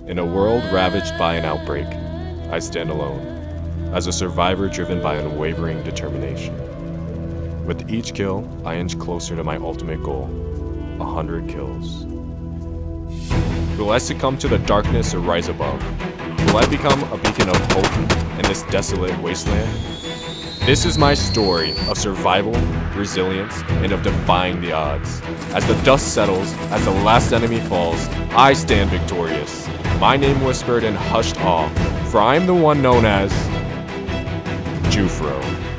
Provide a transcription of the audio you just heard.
In a world ravaged by an outbreak, I stand alone, as a survivor driven by unwavering determination. With each kill, I inch closer to my ultimate goal, 100 kills. Will I succumb to the darkness or rise above? Will I become a beacon of hope in this desolate wasteland? This is my story of survival, resilience, and of defying the odds. As the dust settles, as the last enemy falls, I stand victorious. My name whispered in hushed awe, for I am the one known as Jufro.